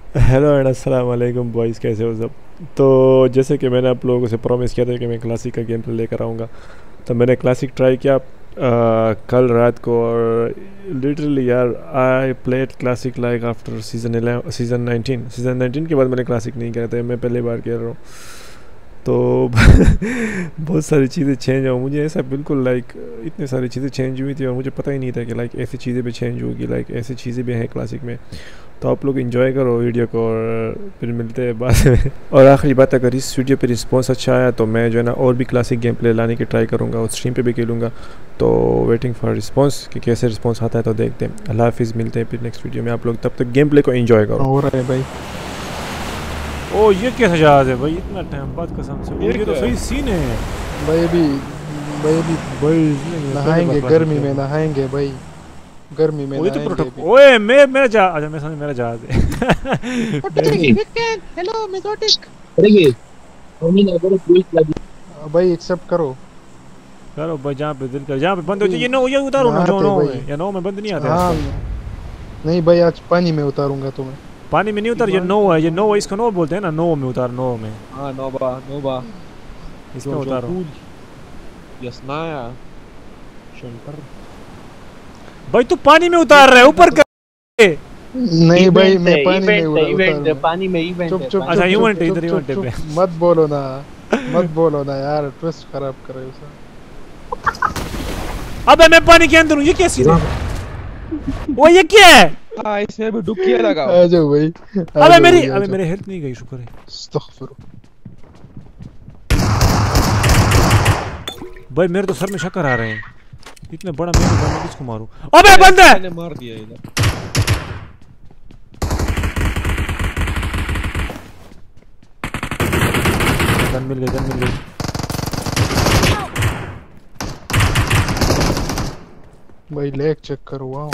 Hello and अस्सलाम वालेकुम boys, कैसे हो सब। तो जैसे कि मैंने आप लोगों से प्रॉमिस किया था कि मैं क्लासिक का गेम प्ले लेकर आऊँगा, तो मैंने क्लासिक ट्राई किया कल रात को। और लिटरली यार, I played classic like after season 19 के बाद मैंने क्लासिक नहीं किया था, मैं पहली बार खेल रहा हूँ। तो बहुत सारी चीज़ें चेंज हो, मुझे ऐसा बिल्कुल लाइक इतनी सारी चीज़ें चेंज हुई थी और मुझे पता ही नहीं था कि लाइक ऐसी चीज़ें भी चेंज होगी, लाइक ऐसी चीज़ें भी हैं क्लासिक में। तो आप लोग एंजॉय करो वीडियो को और फिर मिलते हैं बाद में। और आखिरी बात, अगर इस वीडियो पे रिस्पांस अच्छा आया तो मैं जो है ना और भी क्लासिक गेम प्ले लाने की ट्राई करूँगा और स्ट्रीम पे भी खेलूँगा। तो वेटिंग फॉर रिस्पांस कि कैसे रिस्पांस आता है, तो देखते हैं। अल्लाह हाफिज़, मिलते हैं फिर नेक्स्ट वीडियो में। आप लोग तब तक गेम प्ले को एंजॉय करो। हो रहा है भाई। ओ ये कैसा जहाज है भाई, इतना टाइम बाद कसम से। ये तो सही सीन है भाई अभी भाई। नहाएंगे गर्मी में, नहाएंगे भाई गर्मी में ओ ये तो नहाएंगे अभी। ओए मेरा जहाज, अच्छा मैं समझ मेरा जहाज है। हेलो मेजोटिक। करेंगे हमने ना करो कोई लगी भाई एक्सेप्ट करो। करो भाई, जहाँ पे दिल कर, जहाँ पे बंद हो जाए। ये नो, ये उतारो ना, जो नहाते नो भाई। में या नो में बंद नहीं आता हाँ आजकल। नहीं भाई, आज पानी में उतारूंगा तुम्हें। पानी में नहीं उतार, ये नो है, ये नो है, इसको नो बोलते हैं ना। नो में उतार, नो में हाँ नोबा इसमें उतारो यासनाया शंकर भाई। तू पानी में उतार रहा है ऊपर कर। नहीं भाई मैं पानी में इवेंट पानी में इवेंट चुप चुप अच्छा, इवेंट है, चुप इधर चुप इवेंट है चुप मत बोलो ना, मत बोलो ना यार, ट्विस्ट खराब कर रहे हो सर। अबे मैं पानी के अंदर हूँ, ये कैसी है? वो ये क्या है? हाँ इसमें भी डुबकी लगाओ। आ जाओ भाई। अबे मेरे हेल्थ नहीं गई, शुक्र है। अस्तगफिर। भाई मेरे तो सर में चक्कर आ रहे हैं, इतने बड़ा मेरे को मैं किसको मारूं? अबे बंद है। मैंने मार दिया इधर। गन मिल गई, गन मिल गई। भाई लेग चेक करो। वाओ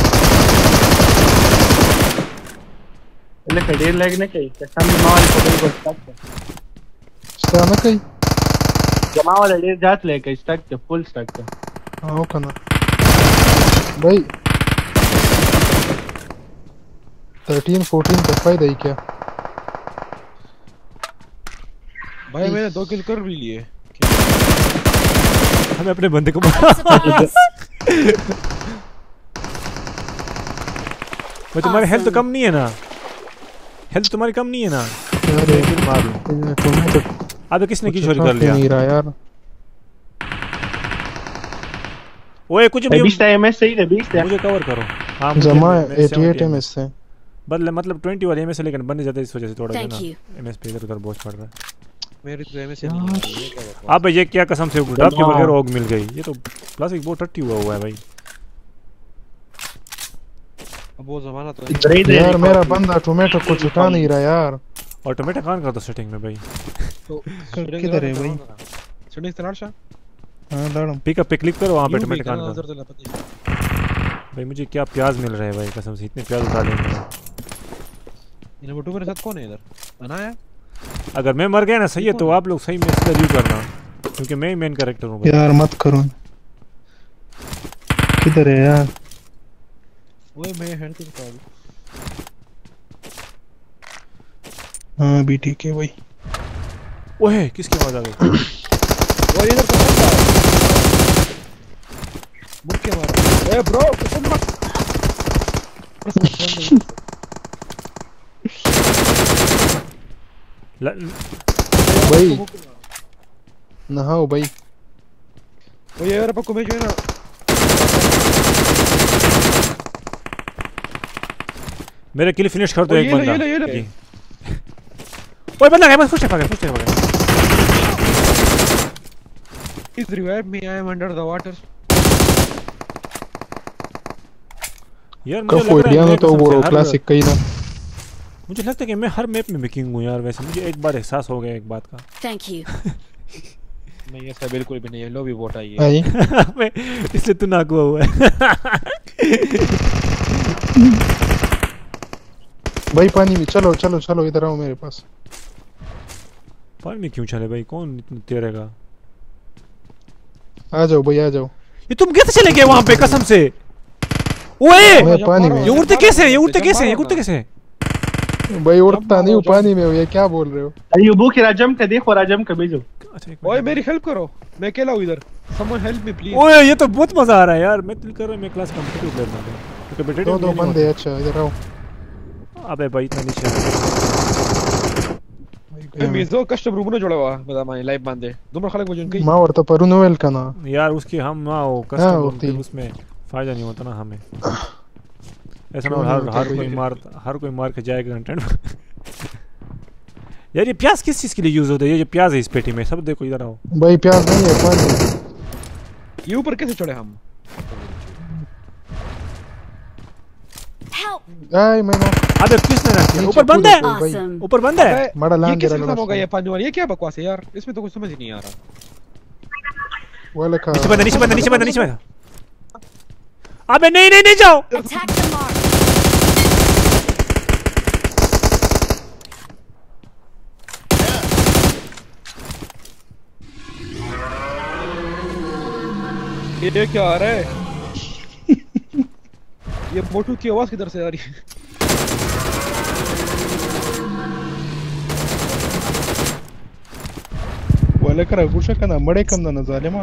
એટલે કડીર લેગ ને કઈ કસ્ટમ માલ પકડી પડતા स्टाना कई જમાવા લેડર જાત લે કઈ સ્ટક છે ફૂલ સ્ટક છે। हाँ हो कना भाई 13-14 का फायदा ही क्या भाई मैंने 2 किल कर भी लिए। हमें अपने बंदे को भाई तुम्हारी हेल्थ तो कम नहीं है ना? हेल्थ तुम्हारी कम नहीं है ना? यार मार लूं। तुम्हें तो अबे किसने की चोरी कुछ कर लिया? नहीं रहा यार। ओए कुछ भी 20 एमएस सही है 20 है। मुझे कवर करो। हां जमा 88 एमएस से बदले, मतलब 20 वाले एमएस से, लेकिन बनने जाते इस वजह से थोड़ा Thank ना you. एमएस पे इधर उधर बोझ पड़ रहा है। मेरे तो एमएस नहीं है, ये क्या बकवास। अबे ये क्या कसम से डब के बगैर ओग मिल गई। ये तो क्लासिक बहुत टट्टी हुआ है भाई। अब वो जमाना तो इधर ही यार मेरा बंदा टोमेटो को छुटा नहीं रहा यार। और टोमेटो कान कर दो सेटिंग में भाई। तो किधर है भाई? सुनिए तनाशा हां दाड़म पिकअप पे क्लिक करो, वहां पे यूं भी टोमेटो कान नजर कर। तो पता भाई मुझे क्या प्याज मिल रहे हैं भाई, कसम से इतने प्याज उठा लेंगे। इन बटू मेरे साथ कौन है इधर? बनाया अगर मैं मर गया ना सही है, तो आप लोग सही में इसका रिव्यू करना, क्योंकि मैं ही मेन कैरेक्टर हूं भाई। यार मत करो। किधर है यार? ओए मैं हेल्थ तो अभी हां भी ठीक है भाई। ओए किसकी आवाज आ गई? और इधर तो बंदा मुक्के मार। ए ब्रो कसम मत भाई नहाओ भाई। ओए यार पक्को भेजो ना। मेरे किल फिनिश कर दो एक बंदा। ये लो। ओए बंदा है, बस पुश कर भागा। Please revive me, I am under the water. यार मुझे कफो लग रहा इंडिया है में मैं तो कसम वो से हर- क्लासिक कई ना। मुझे लगता है कि मैं हर मैप में किंग हूं यार। वैसे मुझे एक बार एहसास हो गया एक बात का। Thank you. नहीं ऐसा बिल्कुल भी नहीं है, लो भी वोट आई है। आई मैं इससे तू नागुआ हुआ है। भाई पानी में चलो चलो चलो, इधर आओ मेरे पास। पानी में क्यों चले भाई, कौन इतना तेरेगा? आ जाओ भाई आ जाओ। ये तुम कैसे चले गए वहां पे कसम से? ओए मैं पानी में। ये उड़ते कैसे हैं? ये उड़ते कैसे हैं? ये उड़ते कैसे हैं? भाई उड़ता नहीं हूँ पानी में, ये क्या बोल रहे हो? अयुबू की राजम का देखो, राजम का भेजो। अच्छा एक ओए मेरी हेल्प करो, मैं अकेला हूँ इधर, समवन हेल्प मी प्लीज। ओए ये तो बहुत मजा आ रहा है यार, मैं दिल कर रहा है मैं क्लास कॉम्पिटिटिव प्लेयर बन जाऊं। तो बेटे दो बंदे, अच्छा इधर आओ। अबे भाई इतना नीचे मिजो कस्टम रूम ने जोड़ा हुआ बता मैं लाइव बांधे दोनों खालक मुझे उनकी मावर तो पर नोवेल का ना यार उसकी हम वो कस्टम उसमें फायदा नहीं होता ना हमें। ऐसा ना हर कोई मार के जाएगा कंटेंट। यार ये प्याज किस चीज के लिए यूज होता है? ये जो प्याज है इस पेटी में, सब देखो इधर आओ। भाई प्याज नहीं है, पानी। ये ऊपर कैसे चढ़े हम? आई मैं अबे किसने रखा? ऊपर बंद है, ऊपर बंद है। मड़ा ये लान कैसे खत्म हो गया ये पानी वाला? ये क्या बकवास है यार, इसमें तो कुछ समझ ही नहीं आ रहा। वाला का नीचे बंद। अबे नहीं जाओ। ये क्या आ रहा है? ये मोटू की आवाज किधर से आ रही है? वाला करा गुशा का ना मड़े कम ना जालिमा।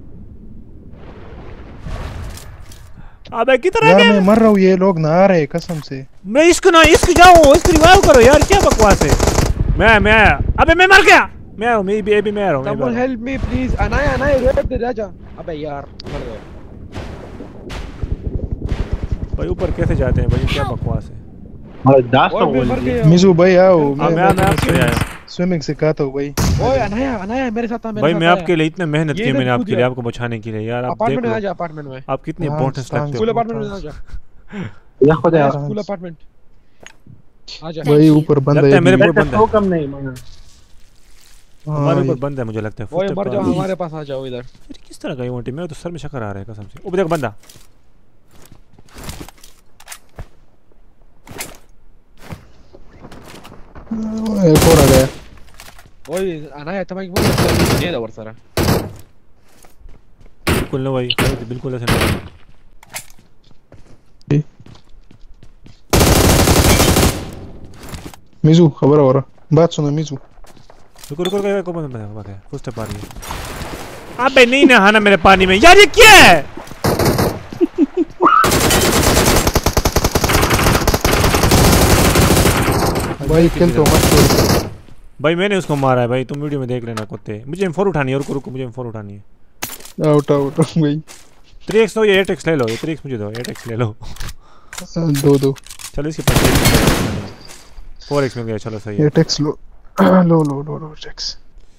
अबे किधर यार गया? मैं मर रहा हूँ, ये लोग ना आ रहे कसम से। मैं इसको जाऊँ, इसको रिवाइव करो यार, क्या बकवास है। मैं अबे मैं मर गया। मैं आ रहा हूँ, मैं आ रहा हूँ। Someone help me please, Anaya रेप दे राजा। अबे यार मर गया भाई। ऊपर कैसे जाते हैं भाई, क्या बकवास है। और दास तो बोल रही है। मिजू भाई आओ, मैं आपसे आया स्विमिंग सिखाता हूँ भाई। ओए अनाया मेरे साथ आ, भाई मैं आपके लिए इतने मेहनत की, मैंने आपके लिए, आपको बचाने के लिए यार। आप अपार्टमेंट में आ देख जा, अपार्टमेंट में आप कितने इंपॉर्टेंस लगते स्कूल हो। अपार्टमेंट में आ जा, या खुदा यार स्कूल अपार्टमेंट आ जा। भाई ऊपर बंद लगता है मेरे ऊपर बंद तो है, कम नहीं मांगा। हमारे ऊपर बंद है मुझे लगता है। ओए मर जाओ, हमारे पास आ जाओ इधर। किस तरह का इमोट है? मेरे तो सर में चक्कर आ रहा है कसम से। ऊपर देखो बंदा। एक और आ गया। ओए अनाया तमाई बोल ये दवर सारा बिल्कुल ना भाई, बिल्कुल ऐसा नहीं। मिजू खबर हो रहा, बात सुनो मिजू। रुको बात है। फुल स्टेप आ रही है। अबे नहीं नहाना मेरे पानी में यार, ये क्या है? भाई किल तो मत छोड़ भाई। मैंने उसको मारा है भाई, तुम वीडियो में देख लेना कुत्ते। मुझे M4 उठानी है। रुको मुझे M4 उठानी है। आउट भाई। 3x लो, ये 8x ले लो। ये 3x मुझे दो, 8x ले लो। दो चलो इसके पास 4x मिल गया। चलो सही है। 8x लो 8x।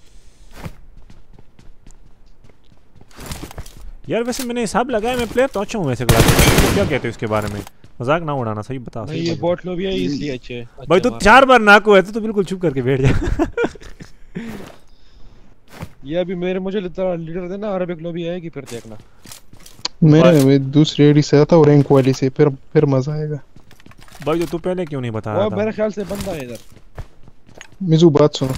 यार वैसे मैंने हिसाब लगाया, मैं प्लेयर तो अच्छा हूँ वैसे क्लास में। क्या कहते हो इसके बारे में? मजाक ना उड़ाना, सही बता। नहीं ये बॉट लो भी है इसलिए अच्छे भाई तू 4 बार नाको है तो बिल्कुल चुप करके बैठ जा। ये अभी मेरे मुझे लीडर देना, अरबिक लॉबी आएगी फिर देखना। मैं दूसरी आईडी से आता हूँ, रैंक वाली से, फिर मजा आएगा। भाई तू पहले क्यों नहीं बता रहा था? मेरे ख्याल से बंदा है इधर। मिजू बात सुनो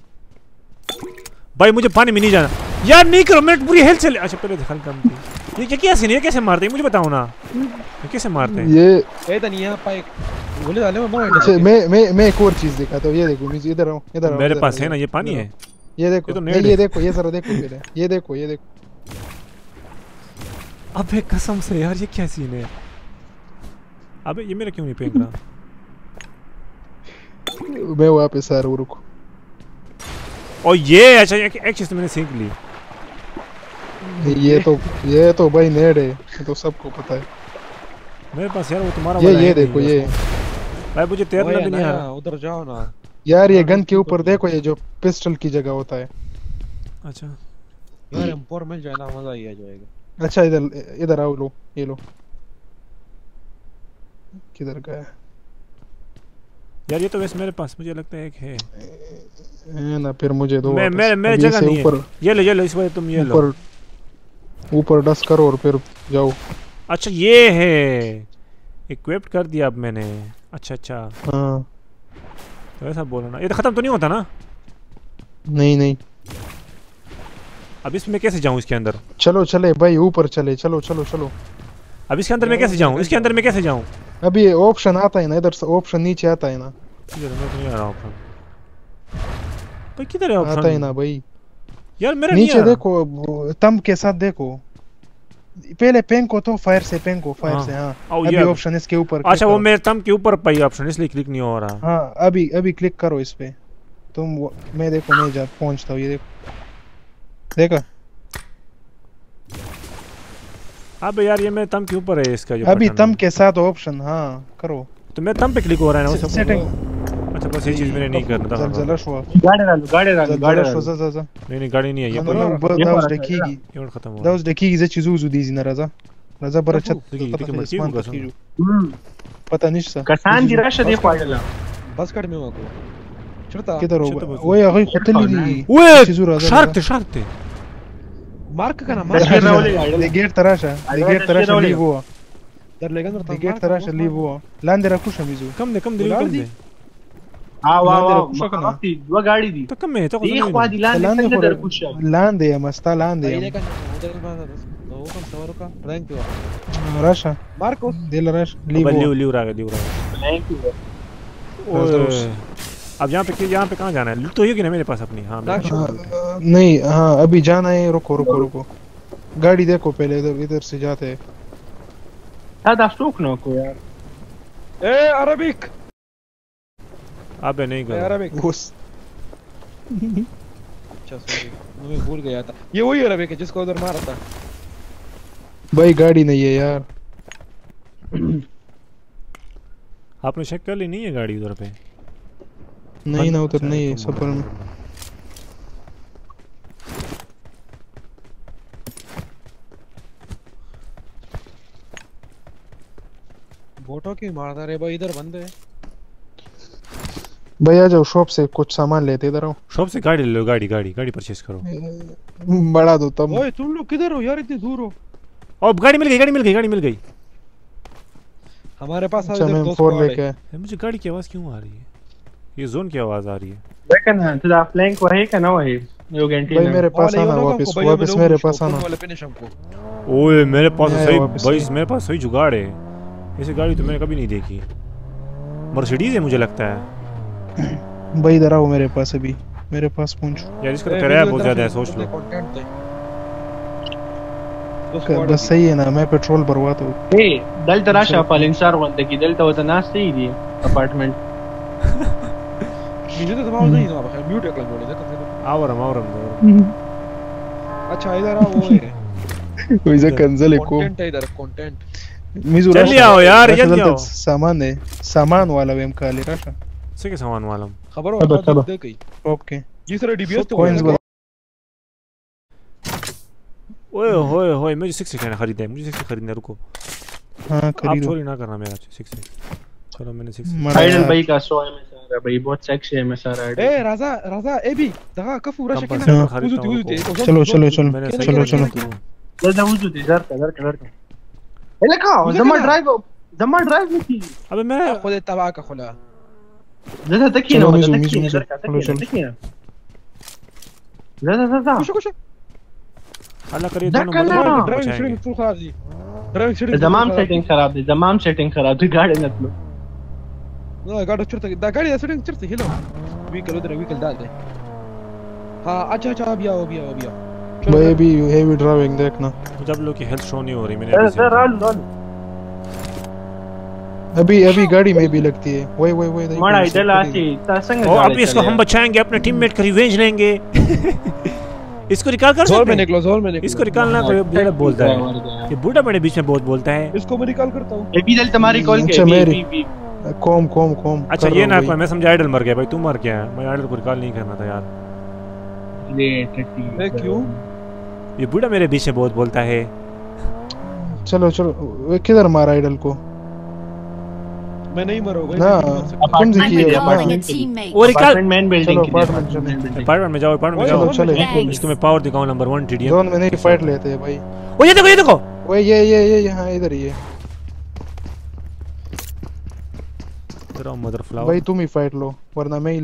भाई, मुझे पानी में नहीं जाना यार। नहीं करो, मैं पूरी हेल्थ चले। अच्छा पहले दिखा कम थी। ये क्या सीन है? कैसे मारते हैं मुझे बताओ ना, ये कैसे मारते हैं? ये तो नहीं है पाइक गोले डाले में मार। अच्छा मैं एक और चीज दिखाता हूँ। ये देखो मिजू, इधर आओ, इधर आओ। मेरे पास है ना ये पानी है। ये देखो, ये देखो, ये जरा देखो पहले। ये देखो अबे कसम से यार, ये क्या सीन है? अबे ये मेरा क्यों नहीं फेंक रहा? मैं वापस आ रहा हूँ, रुको। और ये अच्छा एक चीज तो मैंने सीख ली। ये तो भाई नेड है, ये तो सबको पता है। मेरे पास यार वो तुम्हारा ये देखो ये भाई, मुझे तैरना भी नहीं आ रहा। उधर जाओ ना यार, ये गन के ऊपर देखो, ये जो पिस्टल की जगह होता है। अच्छा यार M4 मिल जाए ना, मजा ही आ जाएगा। अच्छा इधर आओ, लो ये लो। किधर गया यार? ये तो वैसे मेरे पास मुझे लगता है एक है ना। फिर मुझे दो। मेरे जगह नहीं है। ये लो इस बार तुम ये लो। ऊपर डस्ट करो और फिर जाओ। अच्छा ये है, इक्विप्ड कर दिया अब मैंने। अच्छा हाँ तो ऐसा बोलो ना। ये तो खत्म तो नहीं होता ना? नहीं। अब इसमें कैसे जाऊं इसके अंदर? चलो चले भाई, ऊपर चले। चलो। अब इसके अंदर मैं कैसे जाऊं? इसके अंदर मैं कैसे जाऊं? अभी ये ऑप्शन आता है ना, इधर से ऑप्शन नीचे आता है ना। इधर मैं तो नहीं आ रहा ऑप्शन भाई किधर है ऑप्शन आता ही ना भाई यार मेरा नहीं नीचे आ रहा। देखो तम के साथ देखो पहले पेंग को तो फायर से पेंग को फायर से हाँ आओ अभी ये ऑप्शन इसके ऊपर अच्छा वो मेरे थंब के ऊपर पाई ऑप्शन इसलिए क्लिक नहीं हो रहा। हाँ अभी क्लिक करो इस पे मैं देखो मैं जा पहुंचता हूँ ये देखो देखा अब यार ये मेरे थंब के ऊपर है इसका जो अभी बटन तम है। के साथ ऑप्शन हाँ करो तो मेरे थंब पे क्लिक हो रहा है ना वो सब सेटिंग अच्छा बस ये चीज मैंने नहीं करना था जलजला शो गाड़ी za नहीं गाड़ी नहीं है ये dauz dakigi ये और खत्म हो रहा dauz dakigi za chizuzu dizi na raza barachat देखिए मर्ची होगा सुन पता नहीं सा कसान di rasha di khwaila बस कट में को चढ़ता كده شفت رو بس. وهي غي قلت لي وين شرطي مارك كان دي جير تراشا لي هو در لګندر دي جير تراشا لي هو لاندې را کوشه میزو كم دي واو مخافتي دو गाड़ी دي ته کم مې ته دی خو دي لاندې څنګه در کوشه لاندې يا مستا لاندې ايله كان هو كم صورو کا رانك پیو راشا ماركو دل راش لي लियो रागा थैंक यू अब यहाँ पे कहाँ जाना है तो ये कि ना मेरे पास अपनी हाँ नहीं हाँ अभी जाना है रुको गाड़ी देखो पहले इधर से जाते हैं هذا स्टोक नो को यार ए अरबिक अबे नहीं कर अरबिक बस अच्छा सॉरी मैं भूल गया था ये वही अरबिक है जिसको उधर मारा था भाई गाड़ी नहीं है यार आपने चेक कर ली नहीं है गाड़ी उधर पे नहीं ना उधर नहीं है सफर में बोटो की मारता रे भाई इधर बंद है भाई आ जाओ शॉप से कुछ सामान लेते इधर आओ शॉप से गाड़ी ले लो गाड़ी परचेस करो बढ़ा दो तब ओए तुम लोग किधर हो यार इतनी दूर हो अब गाड़ी मिल गई हमारे पास अच्छा मैं फोर लेके आया मुझे गाड़ी की आवाज क्यों आ रही है ये जोन की आवाज आ रही है लेकिन तुझा फ्लैंक वही का ना वही यो घंटे भाई मेरे पास आना वापस मेरे पास आना वाले फिनिश हमको ओए मेरे पास मैं सही वापस भाई मेरे पास सही जुगाड़ है ऐसी गाड़ी तो मैंने कभी नहीं देखी मर्सिडीज है मुझे लगता है भाई इधर आओ मेरे पास अभी मेरे पास पहुंचो यार इसका तो किराया बहुत ज्यादा है सोच लो बस सही है ना मैं पेट्रोल भरवाता हूँ ए दल तराशा पालिंसार वंदकी दल तो नास ही दी अपार्टमेंट मुझे तो तमाम नहीं था बखैर म्यूट एकला बोले देखो आवरम अच्छा इधर आओ वो है कोई जा कंजल है को कंटेंट है इधर कंटेंट मिजू जल्दी आओ यार जल्दी आओ सामान है सामान वाला वेम काले राशा से के सामान वाला खबर हो दे कई ओके ये सारे डीबीएस तो कॉइंस ओए होए मुझे 6 खरीदना है मुझे 6 खरीदना है रुको हां आप खरीदो चोरी ना करना मेरा 6 चलो मैंने 6 आइडल भाई का 100 एमएस आ रहा भाई बहुत सेक्सी एमएस आ रहा है ए राजा एबी दगा कफू रश के चलो जल्दी वजू दे दर ए लगा जमा ड्राइव में थी अबे मैं खुद तबाह का खुला जल्दी तकिए ना तकिए لا कुछ अल्लाह करे ड्राइविंग सीटिंग फुल खराब दी ड्राइविंग सीटिंग तमाम सेटिंग खराब थी गाड़ी नतलो ना गाड़ी चढ़ता दा गाड़ी सेटिंग चढ़ती हिलो व्हीकल उधर व्हीकल डाल दे हां अच्छा अभी आओ भाई अभी हेवी ड्राइविंग देखना जब लोग की हेल्थ शो नहीं हो रही मैंने अभी गाड़ी में भी लगती है वही माड़ा इधर आसी तसंग ओ अब इसको हम बचाएंगे अपने टीममेट का रिवेंज लेंगे इसको रिकॉल कर सकते हैं जोर में निकलो इसको रिकॉल ना करो बूढ़ा बोलता है ये बूढ़ा मेरे बीच में बहुत बोलता है इसको मैं रिकॉल करता हूं ये भी दल तुम्हारी कॉल अच्छा, मेरी। के कॉम अच्छा ये ना मैं समझा आइडल मर गया भाई तू मर गया मैं आइडल को रिकॉल नहीं करना था यार ये क्यों हाँ। ये बूढ़ा मेरे बीच में बहुत बोलता है चलो वो किधर मारा आइडल को मैं नहीं मरूंगा ना तुम देखिए वो रिकॉल अपार्टमेंट बिल्डिंग अपार्टमेंट में जाओ चलो इसको मैं पावर दिखाऊं नंबर 1 टीडीएम जोन में नहीं फाइट लेते हैं भाई ओ ये देखो ओए ये यहां इधर ही है तेरा मदर फ्लावर भाई तुम ही फाइट लो वरना मैं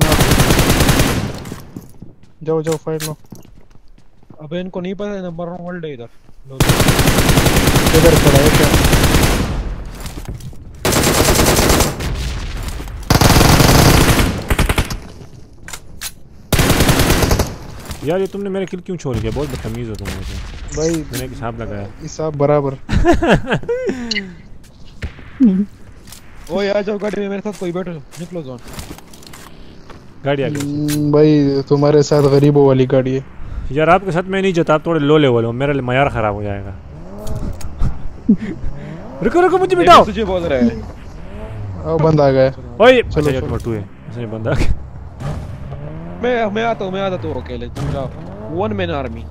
जाओ फाइट लो अबे इनको नहीं पता नंबर 1 वर्ल्ड है इधर इधर खड़ा है क्या यार ये तुमने मेरे किल क्यों छोड़ दिया? बहुत बदतमीज हो तुम मुझे। भाई मैंने एक हिसाब लगाया। हिसाब बराबर। ओए आ जाओ गाड़ी में मेरे साथ, कोई बैठो, निकलो जोन। गाड़ी आ गई। भाई तुम्हारे साथ गरीबों वाली गाड़ी है यार आपके साथ मैं नहीं जाता, आप थोड़े लो लेवल हो, मेरा मयार खराब हो जाएगा। रुको रुको मुझे बिठाओ। तुझे बोल रहा है। अब बंद आ गया। ओए चलो, अच्छा चलो। टू है, इसमें बंदा आ गया। मैं आता हूँ अकेले, तुम जाओ। One man army.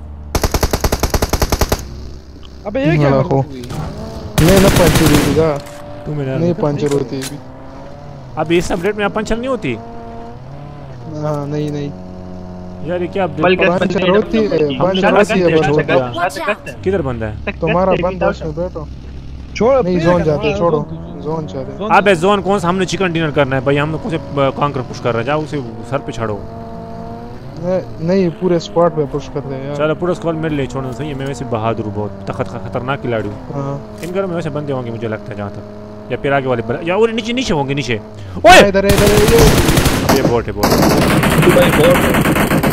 अबे ये क्या रखो। हुई? नहीं ना पंचर हुई का तू मेरा नहीं पंचर होती है। अब इस अपडेट में पंचर नहीं होती। हाँ नहीं नहीं यार ये क्या पंचर होती है, पंचर होती है छोड़ दिया। बस। किधर बंदा है? तुम्हारा बंद उसमें बैठो। छोड़ नहीं जोन जाते, छोड़ो जोन जाते। अबे जोन कौन सा? हमने चिकन डिनर करना है भाई, हम कौन से कांकर पुश कर रहे हैं? जाओ उसे सर पे चढ़ो। नहीं पूरे स्क्वाड पे पुश कर दे यार। चलो पूरा स्क्वाड मेरे लिए छोड़ना सही है। मैं वैसे बहादुर हूँ बहुत, खतरनाक खिलाड़ी हूँ। हां इन घरों में वैसे बंदे होंगे मुझे लगता है जहाँ तक, या फिर आगे वाले या और नीचे नीचे होंगे नीचे। ओए इधर इधर ये बोट है बोट। भाई बहुत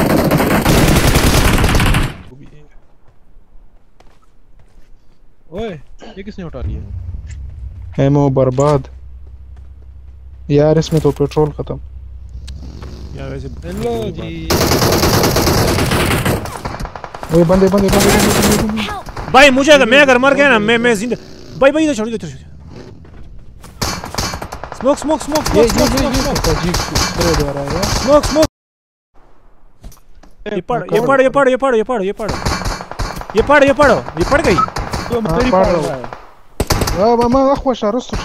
ओए ये किसने उठा लिया? एमो बर्बाद यार, इसमें तो पेट्रोल खत्म। यार वैसे हेलो जी। ओए बंदे बंदे बंदे भाई मुझे अगर मैं अगर मर गया ना, मैं जिंदा। भाई भाई इधर छोड़ इधर। स्मोक स्मोक स्मोक ये स्मोक जी स्प्रे दे रहा है यार। Smoke smoke. ये पढ़ ये पढ़ ये पढ़ ये पढ़ ये पढ़ ये पढ़ ये पढ़ ये पढ़ ये पढ़ गई। तो मेरी पढ़ पढ़ लो। रहा है। ما اخوش رستش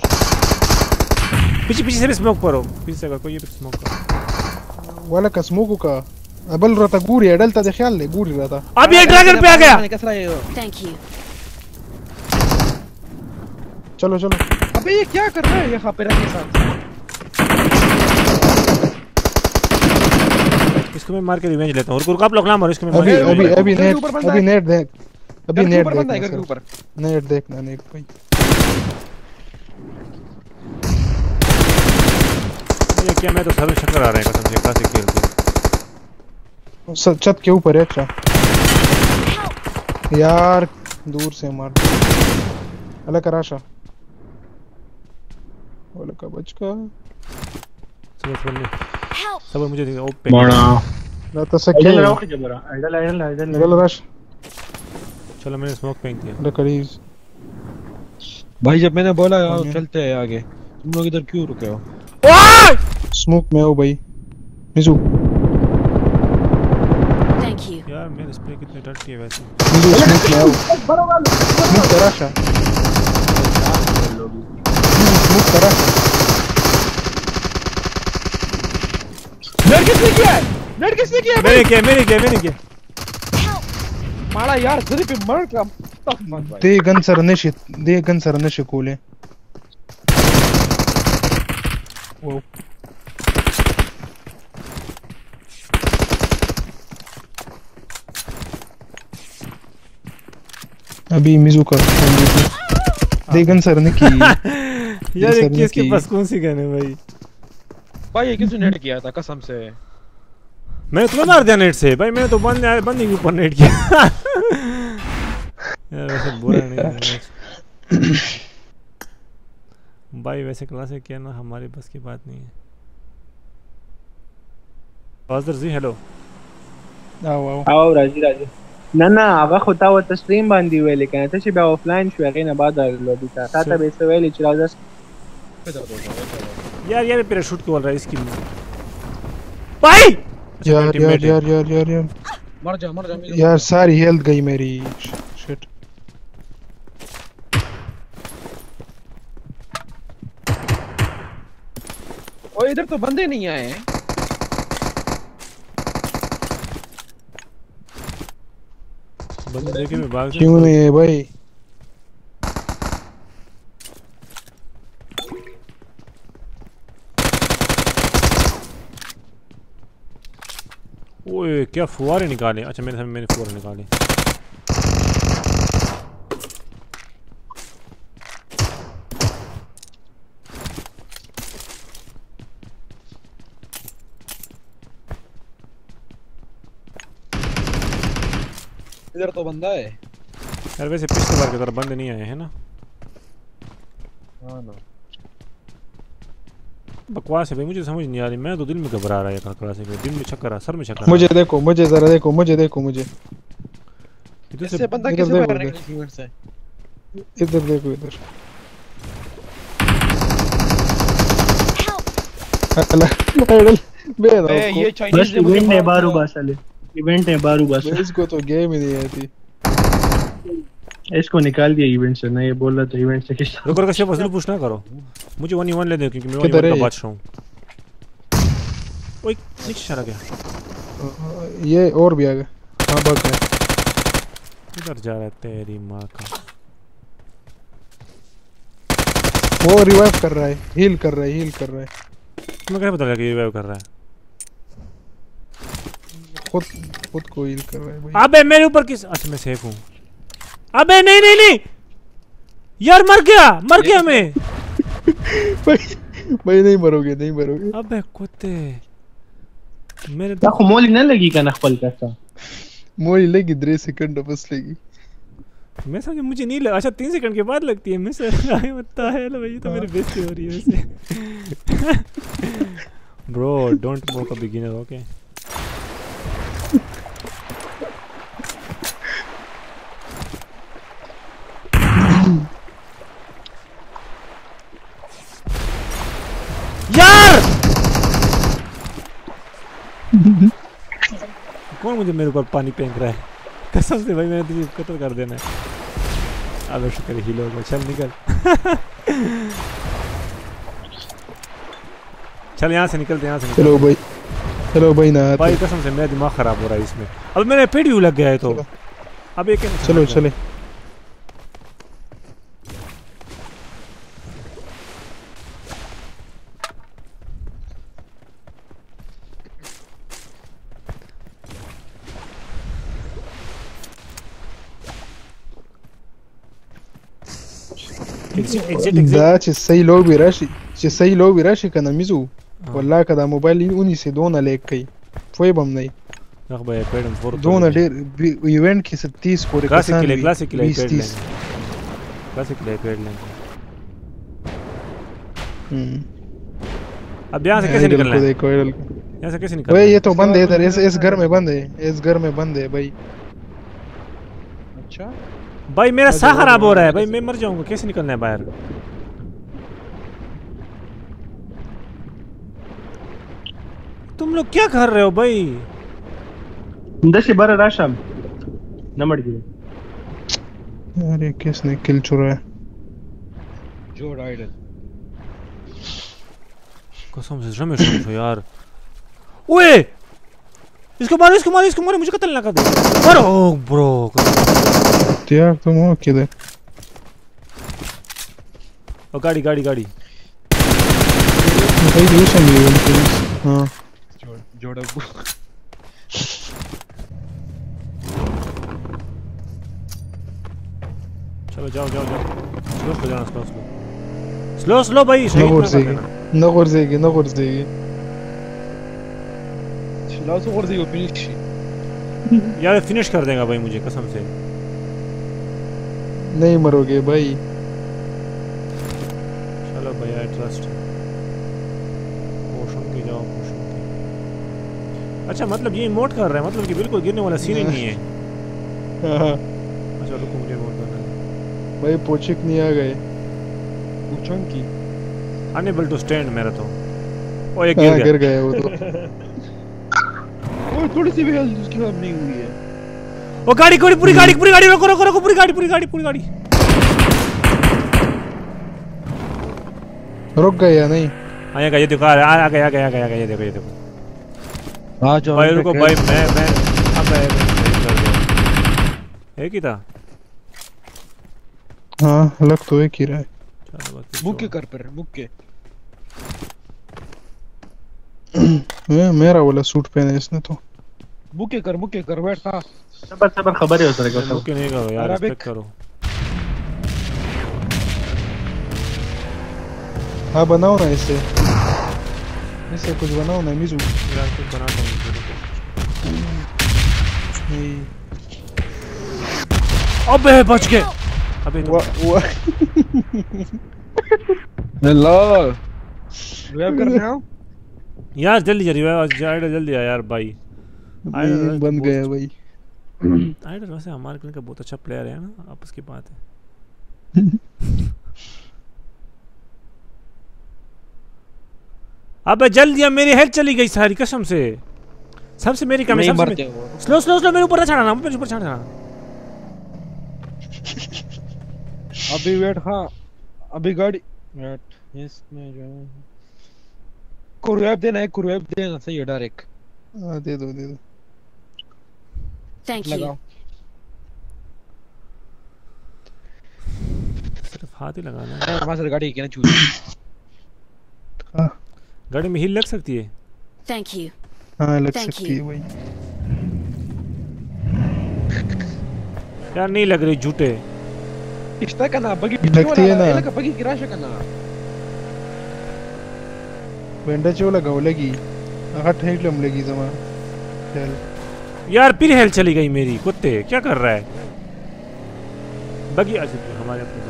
पीछे पीछे से भी स्मोक करो, पीछे से कोई ये भी स्मोक करो। ولا كسموكو का قبل رتا غوري عدلتا دي خيال لي غوري رتا। अब ये ड्रैगन पे आ गया। कैसा रहा ये? Thank you. चलो चलो अबे ये क्या कर रहा है यहाँ पे रख के साथ? इसको मैं मार के रिवेंज लेता हूं। रुक आप लोग ना मारो इसको मैं मार अभी के अभी revenge अभी घर के ऊपर बंदा अभी है। नेट देख, अभी नेट ऊपर बंदा है, घर के देख, ऊपर। नेट देखना नेट भाई। ये क्या, मैं तो सर में चक्कर आ रहे हैं कसम से क्लासिक खेल के। छत के ऊपर है। अच्छा यार दूर से मार अलग कराशा वाला का बचका सब मुझे ओपे لا تسكر يلا رش चलो मैंने स्मोक फेंक दिया। ده كريز भाई जब मैंने बोला आओ चलते हैं आगे, तुम लोग इधर क्यों रुके हो? स्मोक में हो भाई मिजू। Thank you. यार मेरे स्प्रे कितने डर्टी है वैसे। मिजू स्मोक में हो। स्मोक कराशा स्मोक कराशा। नेट किसने किया है? नेट किसने किया है? मैंने किया मारा यार घर पे मर का। دي قنصر نشي كولي واو अभी मिजू कर दे गंसर ने की। यार ये किसके पास कौन सी गन है भाई? भाई ये किसने नेट किया था कसम से? मैंने तुम्हें मार दिया नेट से भाई। मैंने तो बंदे के ऊपर नेट किया। यार वैसे बुरा नहीं है भाई, वैसे क्लास है क्या ना, हमारे बस की बात नहीं है। फादर जी हेलो। او راځي نه هغه خو تا ورته سټریم باندې ویلې کنه ته چې بیا آفلاین شو هغې نه بعد لوبي تا ته به څه ویلې چې راځه यार पैराशूट क्यों बोल रहा है इसकी भाई? यार मर जा यार सारी हेल्थ गई मेरी। शिट ओए इधर तो बंदे नहीं आए हैं। बंदे देखे मैं भाग क्यों नहीं है भाई? ओए क्या फुहारे निकाले। अच्छा मैंने फुहारे निकाले। इधर तो बंदा है यार। वैसे पिछले बार की तरह बंदे नहीं आए हैं ना। हां ना बकवास है भाई, मुझे समझ नहीं आ रही। मैं तो दिल में घबरा रहा है क्लासिक में, दिल में चक्कर आ, सर में चक्कर। मुझे देखो, मुझे जरा देखो, मुझे देखो, मुझे इससे बंदा कैसे बाहर निकला इवेंट से? इधर देखो, इधर ये चाइनीज इवेंट है बारूबा साले, इवेंट है बारूबा। इसको तो गेम ही नहीं आती। इसको निकाल दिया इवेंट से ना, ये बोल रहा था इवेंट से किस। रुको रुको, सिर्फ पुश ना करो, मुझे 1v1 ले दो क्योंकि मैं 1v1 का बच रहा हूं। ओए नीचे चला गया ये, और भी आ गया। हां भाग गया। इधर जा रहा है तेरी मां का। वो रिवाइव कर रहा है, हील कर रहा है, हील कर रहा है। तुम्हें कैसे पता लगा कि रिवाइव कर रहा है? खुद को हील कर रहा है भाई। अबे मेरे ऊपर किस, अच्छा मैं सेफ हूं। अबे नहीं नहीं नहीं यार, मर गया मैं। भाई नहीं मरोगे, नहीं मरोगे। अबे कुत्ते मेरे तो मोली ना लगी का नखपल का। मोली लगी 3 सेकंड बस लगी। मैं समझ, मुझे नहीं लगा। अच्छा 3 सेकंड के बाद लगती है। मैं सर मत है भाई, तो मेरी बेइज्जती हो रही है वैसे। Bro don't mock a beginner, okay? यार कौन मुझे मेरे ऊपर पानी फेंक रहा है? कसम से भाई, मैंने तुझे कत्ल कर देना है। अब शुक्र हील हो गया, चल निकल। चल यहाँ से निकलते, यहाँ से निकल। चलो भाई ना भाई कसम से मेरा दिमाग खराब हो रहा है इसमें। अब मेरे पेड़ लग गया है तो अब एक चलो चले। Da, ce să-i lobi rashi kana mizu. Wallahi kada mobile uni se dona lekai. Foi bam nei. Ach bhai pedam for dona der event ki 30 pore classic के लिए पेड़ लेंगे। अब यहाँ से कैसे निकलना है? यहाँ से कैसे निकलना है? भाई ये तो बंद है इधर, इस घर में बंद है, इस घर में बंद है भाई। अच्छा भाई मेरा साह खराब हो रहा है भाई, मैं मर जाऊंगा। कैसे निकलना है बाहर? तुम लोग क्या कर रहे हो भाई? दशे बारा राशम नंबर गिरे। अरे किसने किल चुराया? जोर आइडल कसम से रमेश यार। ओए इसको मारो, मुझे कत्ल ना कर दो। मारो ब्रो यार, तुम हो किधर? ओ गाड़ी भाई दूसरा नहीं है। हां जोड़ा चलो जाओ स्लो भाई। नगोर zeegi चलो और देगा फिनिश यार, फिनिश कर देगा भाई मुझे कसम से। नहीं मरोगे भाई। चलो भाई आई ट्रस्ट। पोशन की जाओ, पोशन की। अच्छा मतलब ये इमोट कर रहा है, मतलब कि बिल्कुल गिरने वाला सीन ही नहीं है। अच्छा रुको, मुझे इमोट करना है भाई। पोचिक नहीं आ गए। पोचन की अनेबल टू स्टैंड मेरा तो। ओ एक गिर गया वो तो। और थोड़ी सी भी हेल्थ उसकी अब नहीं हुई है। ओ गाड़ी पूरी गाड़ी रोको पूरी गाड़ी। रुक गए या नहीं? आया ये देखो, आ गया ये देखो। आ जाओ भाई रुको भाई, मैं अब एक ही था। हाँ लग तो एक ही रहा है। बुक कर पर बुक के। मेरा वाला सूट पहना है इसने तो। बुक कर बैठ। हाँ सबर खबर है उस तरह का। बुक नहीं करो यार, रिस्पेक्ट करो। हाँ बनाओ ना इसे कुछ बनाओ ना मिजू। यार कुछ बनाता हूँ। अबे बच गए। अबे हेलो रिवाइव कर रहे हो यार, जल्दी रिवाइव जल्दी आ यार भाई। मेन बन गया भाई। आइडल वैसे हमारे क्लिनिक का बहुत अच्छा प्लेयर है ना, आपस की बात है। अबे जल्दी, अब मेरी हेल्थ चली गई सारी कसम से। सबसे मेरी कमी सबसे स्लो स्लो स्लो, मेरे ऊपर चढ़ाना, मेरे ऊपर चढ़ाना। अभी वेट, हाँ अभी गाड़ी वेट, इसमें जो कुरवेब देना है, कुरवेब देना सही है डायरेक्ट। हां दे दो थैंक यू। लगाओ सिर्फ हाथ ही लगाना है। हमारे साथ गाड़ी की ना चूज। हां गाड़ी में हील लग सकती है। Thank you. हां लग सकती है भाई। यार नहीं लग रही, झूठे। इश्ता करना बगी लगती है ना, लगा बगी क्रैश करना। बैंडेज वो लगाओ लगी, हट हेड लम लगी जमा। चल यार फिर हेल्थ चली गई मेरी। कुत्ते क्या कर रहा है? बगी आज हमारे अपने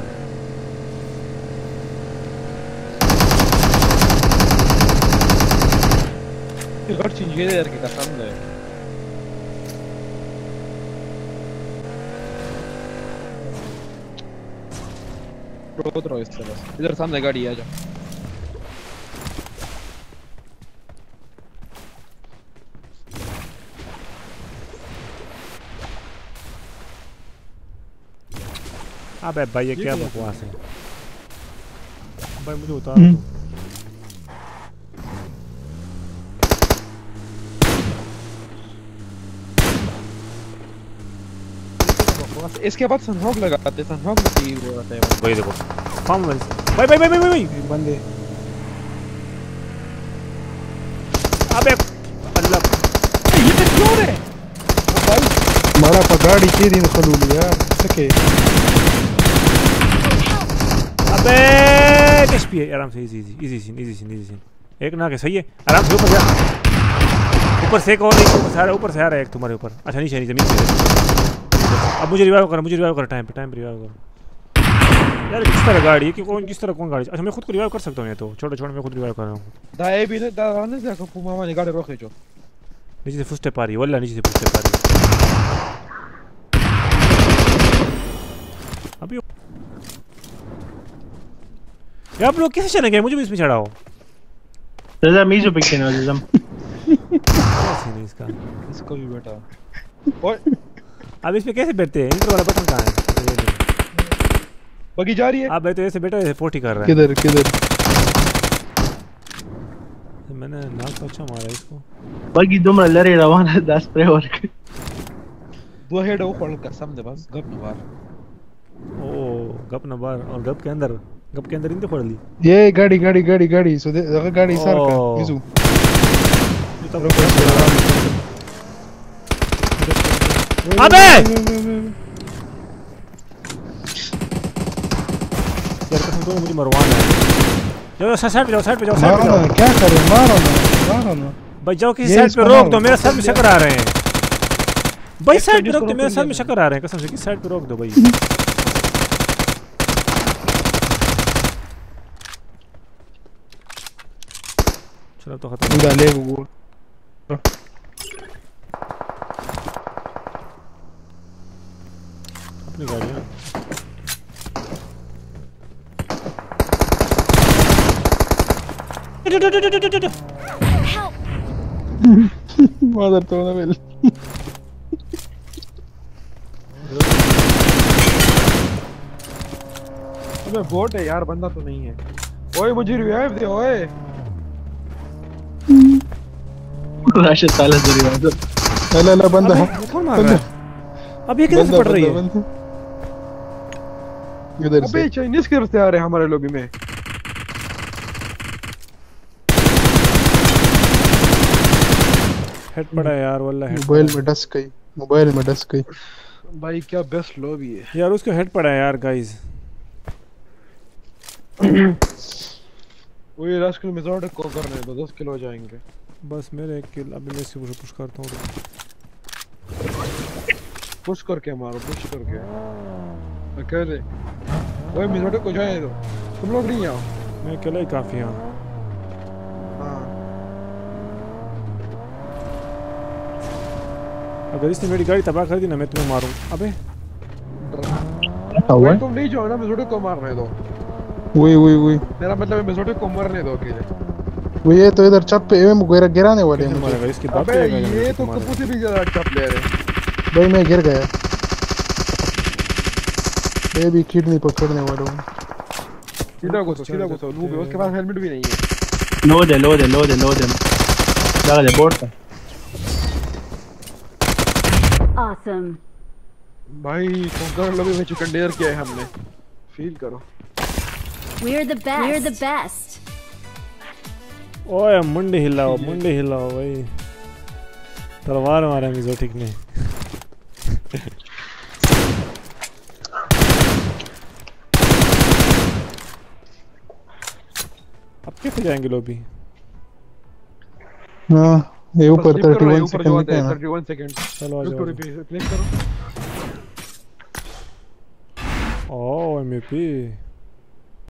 घर चेंज किया यार, क्या कसम है। रोक रहा इस तरह, इधर सामने गाड़ी आ जा। अबे भाई ये क्या बकवास है भाई, मुझे उतार दो। इसके बाद सनहॉक लगाते, सनहॉक में ही वो आता है भाई। देखो फार्म भाई भाई भाई भाई भाई बंदे। अबे अल्लाह, ये तो क्यों है भाई? मारा पर गाड़ी के दिन खलूल यार सके। अबे एचपी है। आराम से, इजी सीन। एक ना के सही है, आराम से ऊपर जा। ऊपर से एक और, एक ऊपर से आ रहा है एक तुम्हारे ऊपर। अच्छा नीचे जमीन पे। अब मुझे रिवाइव कर टाइम पे रिवाइव करो यार। किस तरह गाड़ी है कि किस तरह कौन गाड़ी? अच्छा मैं खुद को रिवाइव कर सकता हूँ। ये तो छोटे मैं खुद रिवाइव कर रहा हूँ। दाए भी ने दाने से को मामा ने गाड़ी रोके जो नीचे से फुटस्टेप आ रही है, वल्ला नीचे से फुटस्टेप आ रही है। अभी ये आप लोग कैसे चले गए? मुझे भी इसमें चढ़ाओ। दादा मीजो पिक ना जम कैसे नहीं इसका? इसको भी बेटा। ओए अब इस पे कैसे बैठते हैं? इंटर वाला बटन कहाँ है? बगी जा रही है। आप बैठे ऐसे बैठा है, 40 कर रहा है। किधर मैंने नाक तो अच्छा मारा इसको। बगी दुम लरे रवाना 10 स्प्रे और दो हेड वो पड़ कसम दे बस गप न बार। ओ गप न बार, और गप के अंदर इन फोड़ ली। ये गाड़ी सो दे गाड़ी सर का मिजू। अबे यार कसम तो मुझे मरवाना है। जाओ साइड पे जाओ। क्या कर रहे? मारो ना भाई जाओ किसी साइड पे रोक दो, मेरे सर में चक्कर आ रहे हैं भाई। साइड पे रोक दो, मेरे सर में चक्कर आ रहे हैं कसम से। किस साइड पे रोक दो भाई। चलो तो खत्म पूरा ले वो। अपनी गाड़ी है। मदर तो ना मिल। अबे बोट है यार, बंदा तो नहीं है। ओए मुझे रिवाइव दे ओए। राशिद साला जरी बात। ला बंदा है। कौन मार रहा है? अब ये किधर से पड़ रही है? इधर से। अबे चाइनीज के रस्ते आ रहे हैं हमारे लॉबी में। हेड पड़ा है यार, वल्ला हेड। मोबाइल में डस गई भाई क्या बेस्ट लॉबी है यार। उसको हेड पड़ा है यार गाइस। वही रास्कल मिजोर्ड को करने दो, 10 किलो हो जाएंगे। बस मेरे 1 किल। अभी मैं इसको पुश करता हूँ। पुश करके मारो, पुश करके अकेले। ओए मिनटों को जाए दो, तुम लोग नहीं आओ। मैं अकेला ही काफी हूँ। हाँ अगर इसने मेरी गाड़ी तबाह कर दी ना मैं तुम्हें मारूं। अबे हुआ तुम नहीं जाओ ना, मिनटों को मारने दो। वही मेरा मतलब है मिनटों को मरने दो अकेले। वो ये तो इधर छत पे एम गिराने वाले हैं कैसे मुझे। मारेगा इसकी बात अबे करेगा ये तो कपूर से भी ज्यादा टप ले रहे। भाई मैं गिर गया, मैं भी किडनी पकड़ने वाला हूँ। सीधा घुसो नूब है, उसके पास हेलमेट भी नहीं है। लोड है लगा दे बोर्ड पे। Awesome. भाई कंकर लॉबी में चिकन डिनर किया है हमने, फील करो। We're the best. We're the best. ओए मुंडे हिलाओ भाई। तलवार मारा मिजोटिक ने। अब कैसे जाएंगे लॉबी? हाँ ये ऊपर 31 सेकंड ऊपर है ना। 31 सेकंड। चलो आ जाओ। क्लिक करो। ओह MVP